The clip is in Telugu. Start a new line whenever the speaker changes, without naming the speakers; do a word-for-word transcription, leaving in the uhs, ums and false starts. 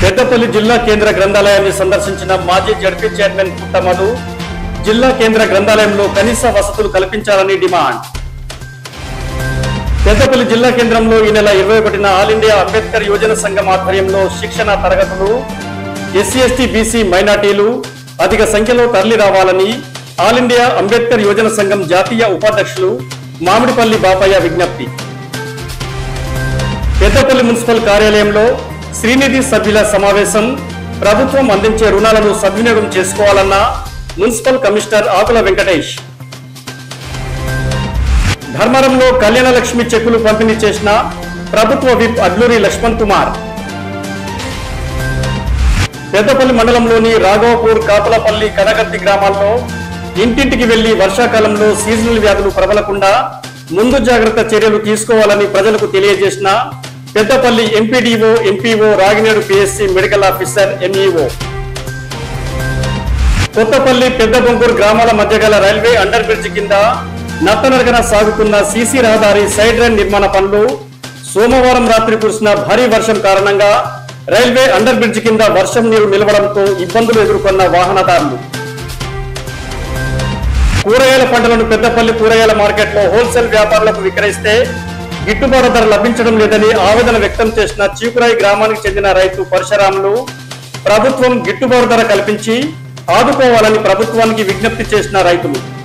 పెద్దపల్లి జిల్లా కేంద్ర గ్రంథాలయాన్ని సందర్శించిన మాజీ జడ్పీ చైర్మన్ పుట్ట మధు జిల్లా కేంద్ర గ్రంథాలయంలో కనీస వసతులు కల్పించాలని డిమాండ్. పెద్దపల్లి జిల్లా కేంద్రంలో ఈ నెల ఇరవై ఒకటిన ఆల్ ఇండియా అంబేద్కర్ యువజన సంఘం ఆధ్వర్యంలో శిక్షణ తరగతులు ఎస్సీ ఎస్టీ బీసీ మైనార్టీలు అధిక సంఖ్యలో తరలి రావాలని ఆల్ ఇండియా అంబేద్కర్ యువజన సంఘం జాతీయ ఉపాధ్యక్షులు మామిడిపల్లి బాపయ్య విజ్ఞప్తి. పెద్దపల్లి మున్సిపల్ కార్యాలయంలో శ్రీనిధి సభ్యుల సమావేశం. ప్రభుత్వం అందించే రుణాలను సద్వినియోగం చేసుకోవాలన్న మున్సిపల్ కమిషనర్ ఆకుల వెంకటేష్. ధర్మవరంలో కళ్యాణ లక్ష్మి చెక్కులు పంపిణీ చేసిన ప్రభుత్వ విప్ అడ్లూరి లక్ష్మణ్ కుమార్. పెద్దపల్లి మండలంలోని రాఘవపూర్, కాపలపల్లి, కనగర్తి గ్రామాల్లో ఇంటింటికి వెళ్లి వర్షాకాలంలో సీజనల్ వ్యాధులు ప్రబలకుండా ముందు జాగ్రత్త చర్యలు తీసుకోవాలని ప్రజలకు తెలియజేసిన Peddapalli MPDO, MPO, Ragineedu PSC medical officer, MEO. Kothapalli, Pedda Bonguru గ్రామాల మధ్య గల రైల్వే అండర్ బ్రిడ్జ్ కింద నత్తనరకన సాగుతున్న సీసీ రహదారి సైడ్ రైన్ నిర్మాణ పనులు సోమవారం రాత్రి కురిసిన భారీ వర్షం కారణంగా రైల్వే అండర్ బ్రిడ్జ్ కింద వర్షం నీరు నిలవడంతో ఇబ్బందులు ఎదుర్కొన్న వాహనదారులు. కూరగాయల పంటలను పెద్దపల్లి కూరగాయల మార్కెట్లో హోల్సేల్ వ్యాపారులకు విక్రయిస్తే గిట్టుబాటు ధర లభించడం లేదని ఆవేదన వ్యక్తం చేసిన చీకురాయి గ్రామానికి చెందిన రైతు పరశురాములు ప్రభుత్వం గిట్టుబాటు ధర కల్పించి ఆదుకోవాలని ప్రభుత్వానికి విజ్ఞప్తి చేసిన రైతులు.